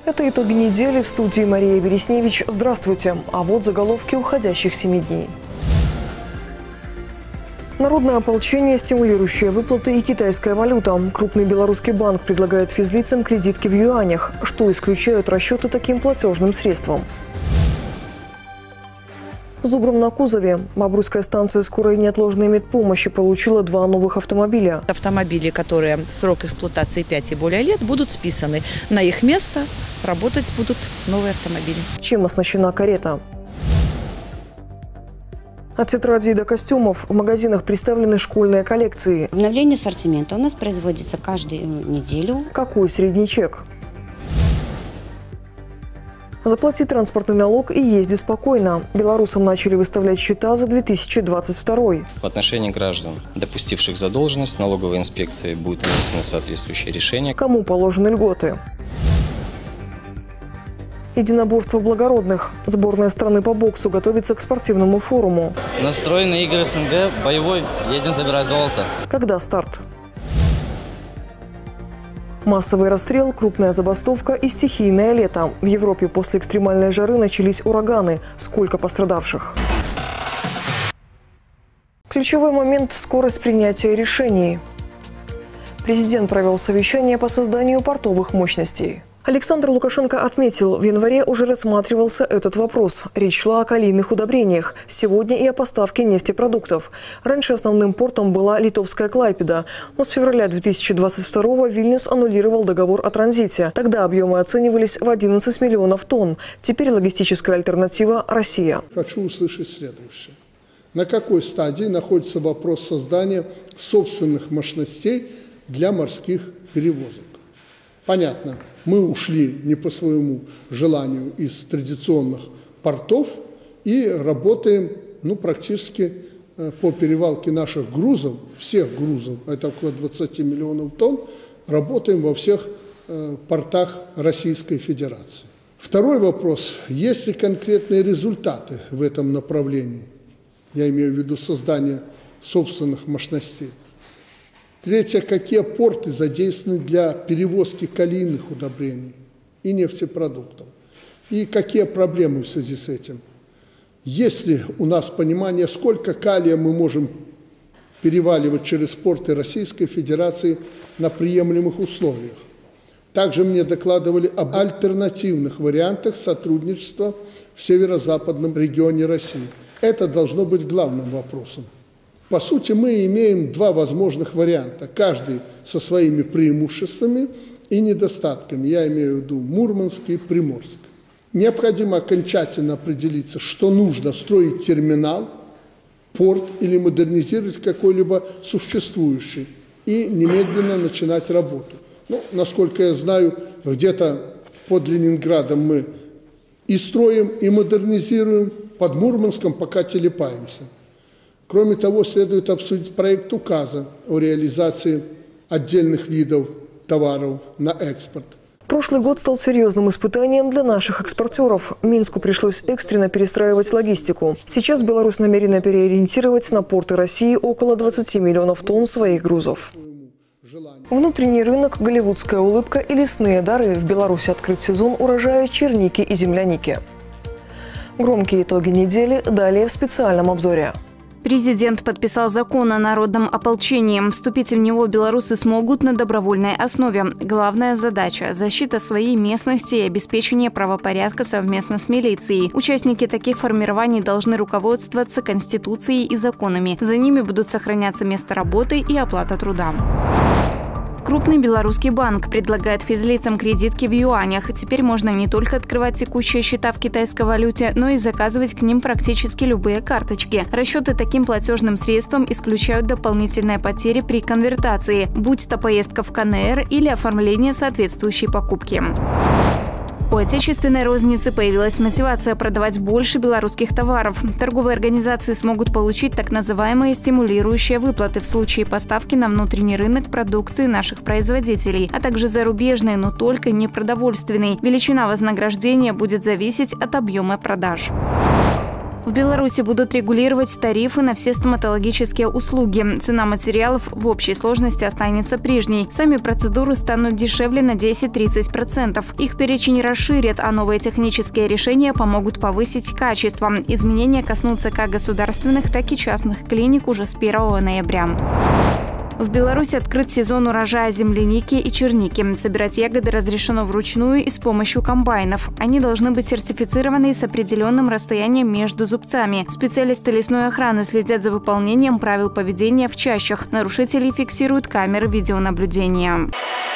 Это итоги недели. В студии Мария Бересневич. Здравствуйте. А вот заголовки уходящих 7 дней. Народное ополчение, стимулирующие выплаты и китайская валюта. Крупный белорусский банк предлагает физлицам кредитки в юанях, что исключают расчеты таким платежным средством. Зубром на кузове. Бобруйская станция скорой и неотложной медпомощи получила 2 новых автомобиля. Автомобили, которые срок эксплуатации 5 и более лет, будут списаны. На их место работать будут новые автомобили. Чем оснащена карета? От тетрадей до костюмов в магазинах представлены школьные коллекции. Обновление ассортимента у нас производится каждую неделю. Какой средний чек? Заплати транспортный налог и езди спокойно. Белорусам начали выставлять счета за 2022. В отношении граждан, допустивших задолженность, налоговой инспекции будет вынесено соответствующее решение. Кому положены льготы? Единоборство благородных. Сборная страны по боксу готовится к спортивному форуму. Настроены на игры СНГ, боевой, едем забирать золото. Когда старт? Массовый расстрел, крупная забастовка и стихийное лето. В Европе после экстремальной жары начались ураганы. Сколько пострадавших? Ключевой момент – скорость принятия решений. Президент провел совещание по созданию портовых мощностей. Александр Лукашенко отметил, в январе уже рассматривался этот вопрос. Речь шла о калийных удобрениях. Сегодня и о поставке нефтепродуктов. Раньше основным портом была литовская Клайпеда. Но с февраля 2022-го Вильнюс аннулировал договор о транзите. Тогда объемы оценивались в 11 миллионов тонн. Теперь логистическая альтернатива – Россия. Хочу услышать следующее. На какой стадии находится вопрос создания собственных мощностей для морских перевозок? Понятно, мы ушли не по своему желанию из традиционных портов и работаем практически по перевалке наших грузов, всех грузов, это около 20 миллионов тонн, работаем во всех портах Российской Федерации. Второй вопрос, есть ли конкретные результаты в этом направлении? Я имею в виду создание собственных мощностей. Третье, какие порты задействованы для перевозки калийных удобрений и нефтепродуктов? И какие проблемы в связи с этим? Есть ли у нас понимание, сколько калия мы можем переваливать через порты Российской Федерации на приемлемых условиях? Также мне докладывали об альтернативных вариантах сотрудничества в северо-западном регионе России. Это должно быть главным вопросом. По сути, мы имеем 2 возможных варианта, каждый со своими преимуществами и недостатками. Я имею в виду Мурманск и Приморск. Необходимо окончательно определиться, что нужно строить терминал, порт или модернизировать какой-либо существующий и немедленно начинать работу. Насколько я знаю, где-то под Ленинградом мы и строим, и модернизируем, под Мурманском пока телепаемся. Кроме того, следует обсудить проект указа о реализации отдельных видов товаров на экспорт. Прошлый год стал серьезным испытанием для наших экспортеров. Минску пришлось экстренно перестраивать логистику. Сейчас Беларусь намерена переориентировать на порты России около 20 миллионов тонн своих грузов. Внутренний рынок, голливудская улыбка и лесные дары. В Беларуси открыт сезон урожая черники и земляники. Громкие итоги недели далее в специальном обзоре. Президент подписал закон о народном ополчении. Вступить в него белорусы смогут на добровольной основе. Главная задача – защита своей местности и обеспечение правопорядка совместно с милицией. Участники таких формирований должны руководствоваться Конституцией и законами. За ними будут сохраняться место работы и оплата труда. Крупный белорусский банк предлагает физлицам кредитки в юанях. Теперь можно не только открывать текущие счета в китайской валюте, но и заказывать к ним практически любые карточки. Расчеты таким платежным средством исключают дополнительные потери при конвертации, будь то поездка в КНР или оформление соответствующей покупки. У отечественной розницы появилась мотивация продавать больше белорусских товаров. Торговые организации смогут получить так называемые стимулирующие выплаты в случае поставки на внутренний рынок продукции наших производителей, а также зарубежной, но только не продовольственной. Величина вознаграждения будет зависеть от объема продаж. В Беларуси будут регулировать тарифы на все стоматологические услуги. Цена материалов в общей сложности останется прежней. Сами процедуры станут дешевле на 10-30%. Их перечень расширят, а новые технические решения помогут повысить качество. Изменения коснутся как государственных, так и частных клиник уже с 1 ноября. В Беларуси открыт сезон урожая земляники и черники. Собирать ягоды разрешено вручную и с помощью комбайнов. Они должны быть сертифицированы с определенным расстоянием между зубцами. Специалисты лесной охраны следят за выполнением правил поведения в чащах. Нарушителей фиксируют камеры видеонаблюдения.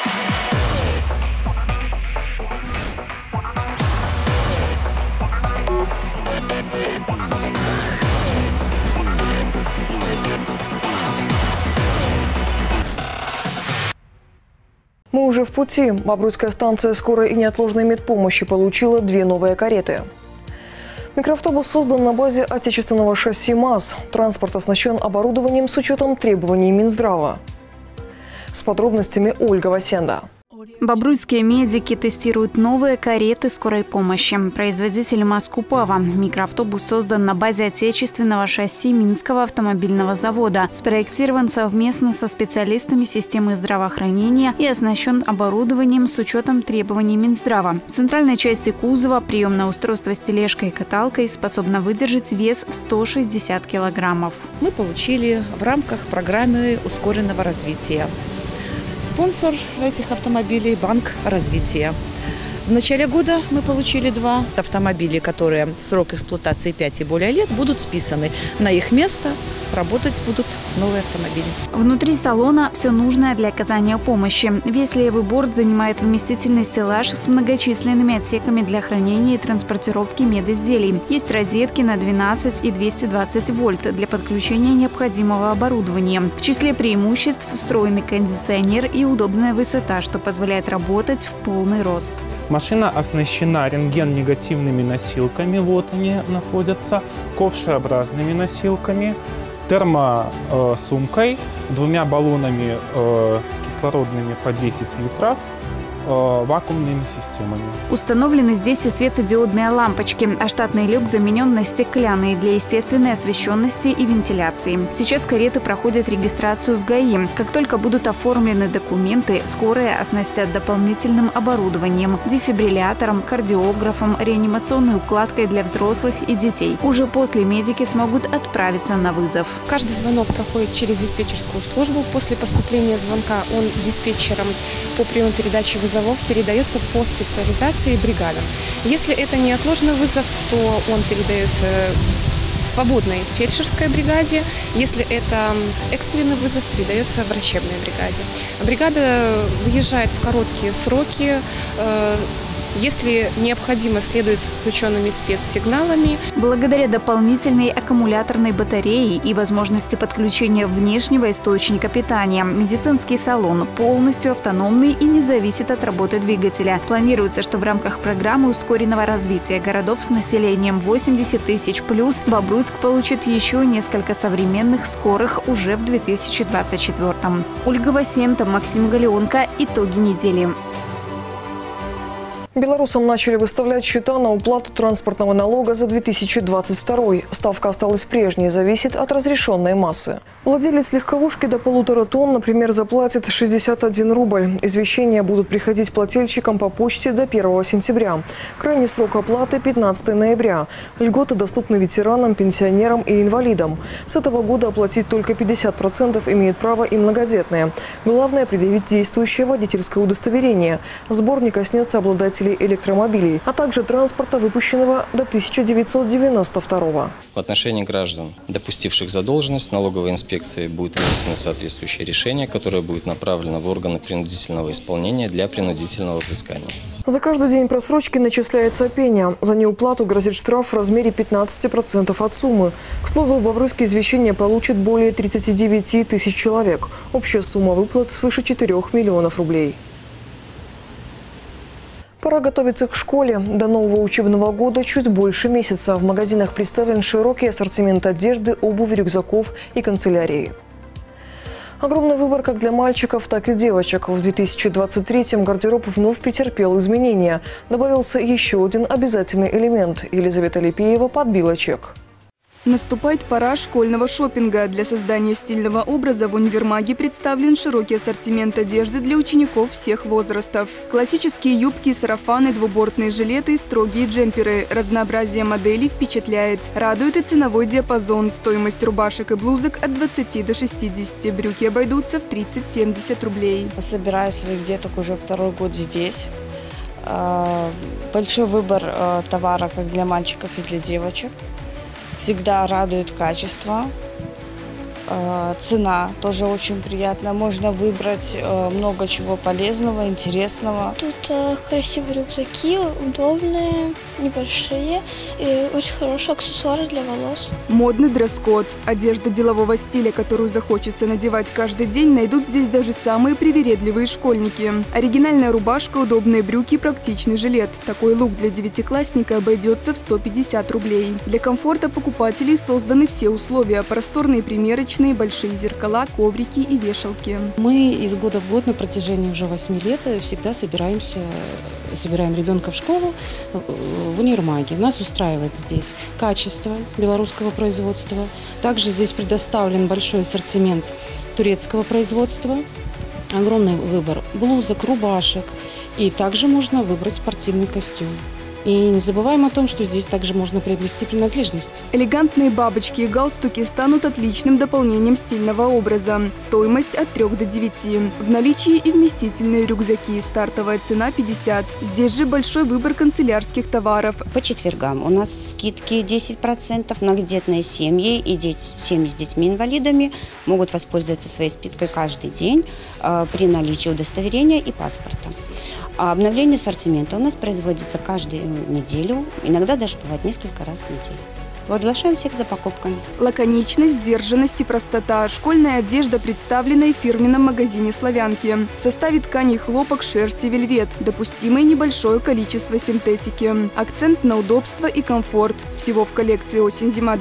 Мы уже в пути. Бобруйская станция скорой и неотложной медпомощи получила 2 новые кареты. Микроавтобус создан на базе отечественного шасси МАЗ. Транспорт оснащен оборудованием с учетом требований Минздрава. С подробностями Ольга Васенда. Бобруйские медики тестируют новые кареты скорой помощи. Производитель МАЗ «Купава». Микроавтобус создан на базе отечественного шасси Минского автомобильного завода. Спроектирован совместно со специалистами системы здравоохранения и оснащен оборудованием с учетом требований Минздрава. В центральной части кузова приемное устройство с тележкой и каталкой способно выдержать вес в 160 килограммов. Мы получили в рамках программы ускоренного развития. Спонсор этих автомобилей – Банк развития. В начале года мы получили 2 автомобиля, которые срок эксплуатации 5 и более лет будут списаны. На их место работать будут новые автомобили. Внутри салона все нужное для оказания помощи. Весь левый борт занимает вместительный стеллаж с многочисленными отсеками для хранения и транспортировки медизделий. Есть розетки на 12 и 220 вольт для подключения необходимого оборудования. В числе преимуществ встроенный кондиционер и удобная высота, что позволяет работать в полный рост. Машина оснащена рентген-негативными носилками, вот они находятся, ковшеобразными носилками, термосумкой, 2 баллонами кислородными по 10 литров, вакуумными системами. Установлены здесь и светодиодные лампочки, а штатный люк заменен на стеклянный для естественной освещенности и вентиляции. Сейчас кареты проходят регистрацию в ГАИ. Как только будут оформлены документы, скорые оснастят дополнительным оборудованием, дефибриллятором, кардиографом, реанимационной укладкой для взрослых и детей. Уже после медики смогут отправиться на вызов. Каждый звонок проходит через диспетчерскую службу. После поступления звонка он диспетчером по приему передачи вызовов передается по специализации бригадам. Если это неотложный вызов, то он передается свободной фельдшерской бригаде. Если это экстренный вызов, передается врачебной бригаде. Бригада выезжает в короткие сроки. Если необходимо, следует с включенными спецсигналами. Благодаря дополнительной аккумуляторной батарее и возможности подключения внешнего источника питания, медицинский салон полностью автономный и не зависит от работы двигателя. Планируется, что в рамках программы ускоренного развития городов с населением 80 тысяч плюс Бобруйск получит еще несколько современных скорых уже в 2024-м. Ольга Васенда, Максим Галеонко. Итоги недели. Белорусам начали выставлять счета на уплату транспортного налога за 2022. Ставка осталась прежней, зависит от разрешенной массы. Владелец легковушки до 1,5 тонн, например, заплатит 61 рубль. Извещения будут приходить плательщикам по почте до 1 сентября. Крайний срок оплаты – 15 ноября. Льготы доступны ветеранам, пенсионерам и инвалидам. С этого года оплатить только 50% имеют право и многодетные. Главное – предъявить действующее водительское удостоверение. Сбор не коснется обладателей электромобилей, а также транспорта, выпущенного до 1992. В отношении граждан, допустивших задолженность, налоговой инспекции будет вынесено соответствующее решение, которое будет направлено в органы принудительного исполнения для принудительного взыскания. За каждый день просрочки начисляется пеня. За неуплату грозит штраф в размере 15% от суммы. К слову, в Бобруйске извещение получит более 39 тысяч человек. Общая сумма выплат свыше 4 миллионов рублей. Пора готовиться к школе. До нового учебного года чуть больше месяца. В магазинах представлен широкий ассортимент одежды, обуви, рюкзаков и канцелярии. Огромный выбор как для мальчиков, так и девочек. В 2023-м гардероб вновь претерпел изменения. Добавился еще один обязательный элемент. Елизавета Липеева подбила чек. Наступает пора школьного шопинга. Для создания стильного образа в универмаге представлен широкий ассортимент одежды для учеников всех возрастов. Классические юбки, сарафаны, двубортные жилеты и строгие джемперы. Разнообразие моделей впечатляет. Радует и ценовой диапазон. Стоимость рубашек и блузок от 20 до 60. Брюки обойдутся в 30-70 рублей. Собираю своих деток уже второй год здесь. Большой выбор товара как для мальчиков и для девочек. Всегда радует качество. Цена тоже очень приятная. Можно выбрать много чего полезного, интересного. Тут красивые рюкзаки, удобные, небольшие и очень хорошие аксессуары для волос. Модный дресс-код. Одежду делового стиля, которую захочется надевать каждый день, найдут здесь даже самые привередливые школьники. Оригинальная рубашка, удобные брюки, практичный жилет. Такой лук для девятиклассника обойдется в 150 рублей. Для комфорта покупателей созданы все условия. Просторные примерочные, большие зеркала, коврики и вешалки. Мы из года в год на протяжении уже 8 лет всегда собираем ребенка в школу в универмаге. Нас устраивает здесь качество белорусского производства. Также здесь предоставлен большой ассортимент турецкого производства, огромный выбор блузок, рубашек. И также можно выбрать спортивный костюм. И не забываем о том, что здесь также можно приобрести принадлежность. Элегантные бабочки и галстуки станут отличным дополнением стильного образа. Стоимость от 3 до 9. В наличии и вместительные рюкзаки. Стартовая цена 50. Здесь же большой выбор канцелярских товаров. По четвергам у нас скидки 10%. Многодетные семьи и семьи с детьми-инвалидами могут воспользоваться своей скидкой каждый день при наличии удостоверения и паспорта. А обновление ассортимента у нас производится каждую неделю, иногда даже бывает несколько раз в неделю. Приглашаем всех за покупками. Лаконичность, сдержанность и простота. Школьная одежда представлена и в фирменном магазине «Славянки». В составе тканей хлопок, шерсть и вельвет. Допустимое небольшое количество синтетики. Акцент на удобство и комфорт. Всего в коллекции осень-зима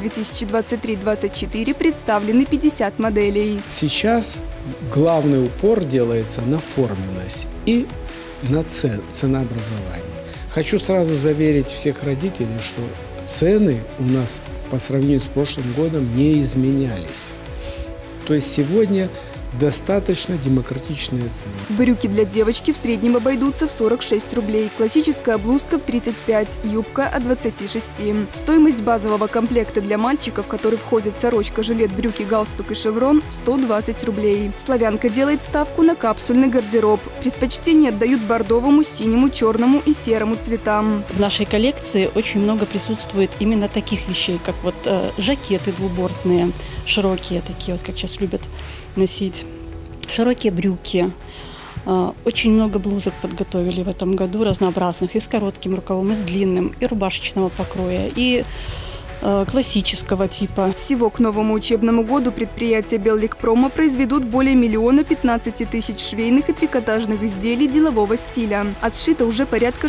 2023-2024 представлены 50 моделей. Сейчас главный упор делается на форменность и на ценообразование. Хочу сразу заверить всех родителей, что цены у нас по сравнению с прошлым годом не изменялись. То есть сегодня достаточно демократичные цены. Брюки для девочки в среднем обойдутся в 46 рублей. Классическая блузка в 35, юбка от 26. Стоимость базового комплекта для мальчиков, в который входят сорочка, жилет, брюки, галстук и шеврон, 120 рублей. «Славянка» делает ставку на капсульный гардероб. Предпочтение отдают бордовому, синему, черному и серому цветам. В нашей коллекции очень много присутствует именно таких вещей, как вот жакеты двубортные, широкие такие, вот как сейчас любят носить, широкие брюки. Очень много блузок подготовили в этом году, разнообразных, и с коротким рукавом, и с длинным, и рубашечного покроя, и классического типа. Всего к новому учебному году предприятия «Белликпрома» произведут более 1 015 000 швейных и трикотажных изделий делового стиля. Отшито уже порядка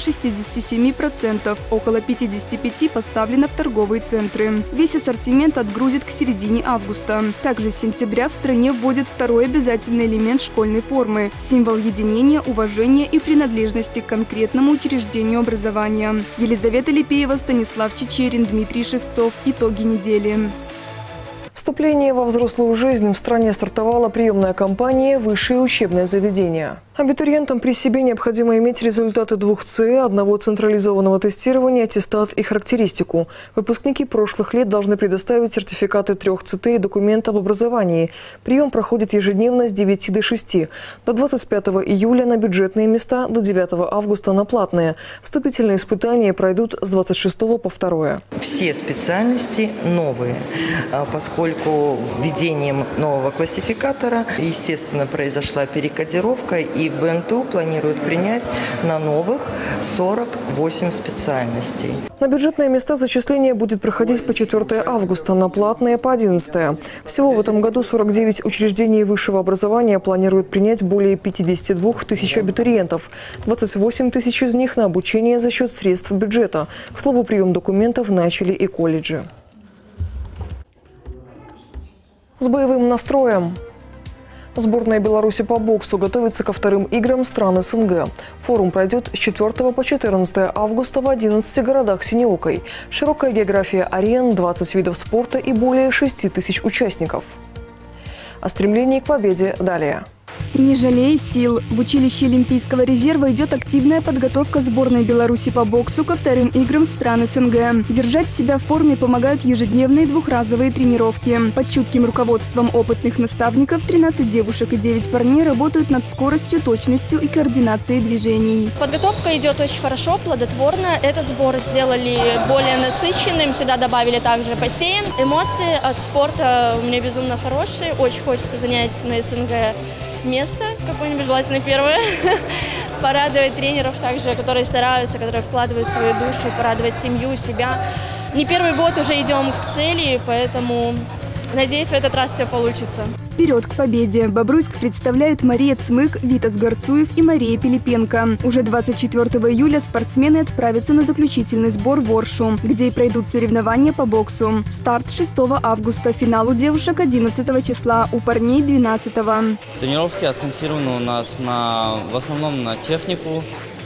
67%, около 55% поставлено в торговые центры. Весь ассортимент отгрузит к середине августа. Также с сентября в стране вводят второй обязательный элемент школьной формы – символ единения, уважения и принадлежности к конкретному учреждению образования. Елизавета Липеева, Станислав Чечерин, Дмитрий Шевцов. Итоги недели. Вступление во взрослую жизнь в стране стартовала приемная кампания «Высшее учебное заведение». Абитуриентам при себе необходимо иметь результаты 2 ЦЭ, одного централизованного тестирования, аттестат и характеристику. Выпускники прошлых лет должны предоставить сертификаты 3 ЦТ и документ об образовании. Прием проходит ежедневно с 9 до 6. До 25 июля на бюджетные места, до 9 августа на платные. Вступительные испытания пройдут с 26 по 2. Все специальности новые, поскольку введением нового классификатора, естественно, произошла перекодировка, и БНТУ планирует принять на новых 48 специальностей. На бюджетные места зачисление будет проходить по 4 августа, на платные по 11. Всего в этом году 49 учреждений высшего образования планируют принять более 52 тысяч абитуриентов. 28 тысяч из них на обучение за счет средств бюджета. К слову, прием документов начали и колледжи. С боевым настроем. Сборная Беларуси по боксу готовится ко вторым играм стран СНГ. Форум пройдет с 4 по 14 августа в 11 городах Синеокой. Широкая география арен, 20 видов спорта и более 6 тысяч участников. О стремлении к победе далее. Не жалея сил. В училище Олимпийского резерва идет активная подготовка сборной Беларуси по боксу ко вторым играм стран СНГ. Держать себя в форме помогают ежедневные двухразовые тренировки. Под чутким руководством опытных наставников 13 девушек и 9 парней работают над скоростью, точностью и координацией движений. Подготовка идет очень хорошо, плодотворно. Этот сбор сделали более насыщенным. Сюда добавили также бассейн. Эмоции от спорта у меня безумно хорошие. Очень хочется занять на СНГ место какое-нибудь, желательно первое. Порадовать тренеров также, которые стараются, которые вкладывают свою душу, порадовать семью, себя. Не первый год уже идем к цели, поэтому надеюсь, в этот раз все получится. Вперед к победе! Бобруйск представляют Мария Цмык, Витас Горцуев и Мария Пилипенко. Уже 24 июля спортсмены отправятся на заключительный сбор в Оршу, где и пройдут соревнования по боксу. Старт 6 августа, финал у девушек 11 числа, у парней 12. Тренировки акцентированы у нас в основном на технику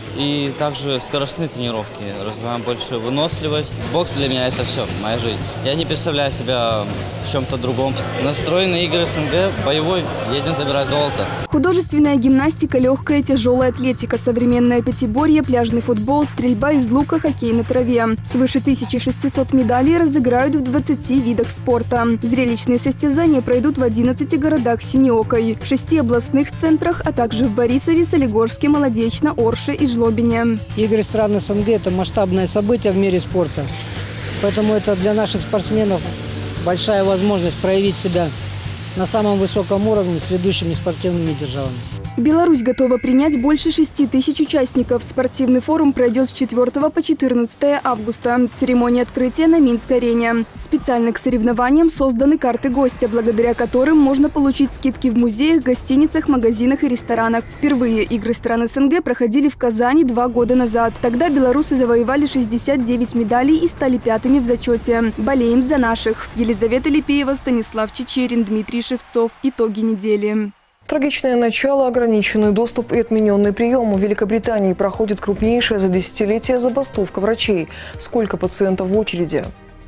и также скоростные тренировки. Развиваем большую выносливость. Бокс для меня – это все, моя жизнь. Я не представляю себя в чем-то другом. Настроен на игры СНГ, боевой, едем забирать золото. Художественная гимнастика, легкая, тяжелая атлетика, современное пятиборье, пляжный футбол, стрельба из лука, хоккей на траве. Свыше 1600 медалей разыграют в 20 видах спорта. Зрелищные состязания пройдут в 11 городах Синеокой, в 6 областных центрах, а также в Борисове, Солигорске, Молодечно, Орше и Жлобине. Игры стран СНГ – это масштабное событие в мире спорта. Поэтому это для наших спортсменов большая возможность проявить себя на самом высоком уровне с ведущими спортивными державами. Беларусь готова принять больше 6 тысяч участников. Спортивный форум пройдет с 4 по 14 августа. Церемония открытия на Минск-арене. Специально к соревнованиям созданы карты гостя, благодаря которым можно получить скидки в музеях, гостиницах, магазинах и ресторанах. Впервые игры стран СНГ проходили в Казани 2 года назад. Тогда белорусы завоевали 69 медалей и стали 5-ми в зачете. Болеем за наших. Елизавета Липеева, Станислав Чечерин, Дмитрий Шевцов. Итоги недели. Трагичное начало, ограниченный доступ и отмененный прием. В Великобритании проходит крупнейшая за десятилетие забастовка врачей. Сколько пациентов в очереди?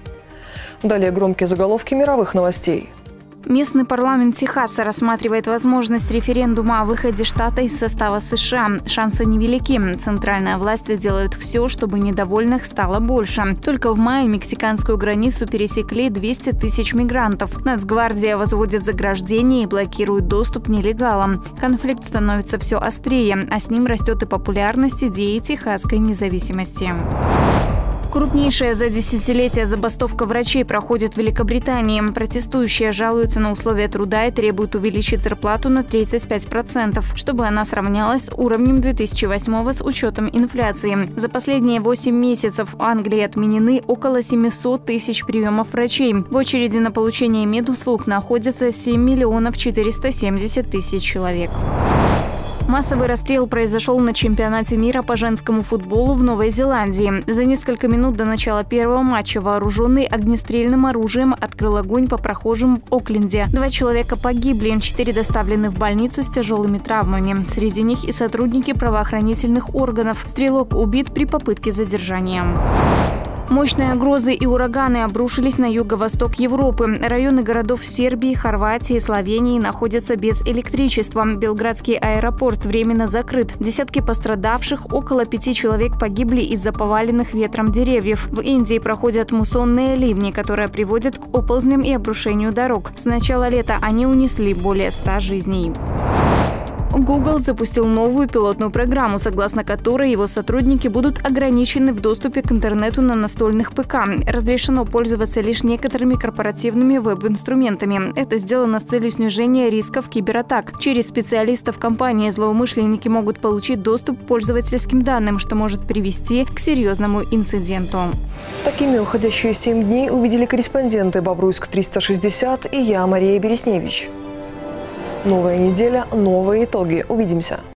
Далее громкие заголовки мировых новостей. Местный парламент Техаса рассматривает возможность референдума о выходе штата из состава США. Шансы невелики. Центральная власть делает все, чтобы недовольных стало больше. Только в мае мексиканскую границу пересекли 200 тысяч мигрантов. Нацгвардия возводит заграждения и блокирует доступ нелегалам. Конфликт становится все острее, а с ним растет и популярность идеи техасской независимости. Крупнейшая за десятилетия забастовка врачей проходит в Великобритании. Протестующие жалуются на условия труда и требуют увеличить зарплату на 35%, чтобы она сравнялась с уровнем 2008 с учетом инфляции. За последние 8 месяцев в Англии отменены около 700 тысяч приемов врачей. В очереди на получение медуслуг находятся 7 миллионов 470 тысяч человек. Массовый расстрел произошел на чемпионате мира по женскому футболу в Новой Зеландии. За несколько минут до начала первого матча вооруженный огнестрельным оружием открыл огонь по прохожим в Окленде. 2 человека погибли, 4 доставлены в больницу с тяжелыми травмами. Среди них и сотрудники правоохранительных органов. Стрелок убит при попытке задержания. Мощные грозы и ураганы обрушились на юго-восток Европы. Районы городов Сербии, Хорватии и Словении находятся без электричества. Белградский аэропорт временно закрыт. Десятки пострадавших, около 5 человек погибли из-за поваленных ветром деревьев. В Индии проходят муссонные ливни, которые приводят к оползням и обрушению дорог. С начала лета они унесли более 100 жизней. Google запустил новую пилотную программу, согласно которой его сотрудники будут ограничены в доступе к интернету на настольных ПК. Разрешено пользоваться лишь некоторыми корпоративными веб-инструментами. Это сделано с целью снижения рисков кибератак. Через специалистов компании злоумышленники могут получить доступ к пользовательским данным, что может привести к серьезному инциденту. Такими уходящие 7 дней увидели корреспонденты Бобруйск-360 и я, Мария Бересневич. Новая неделя, новые итоги. Увидимся.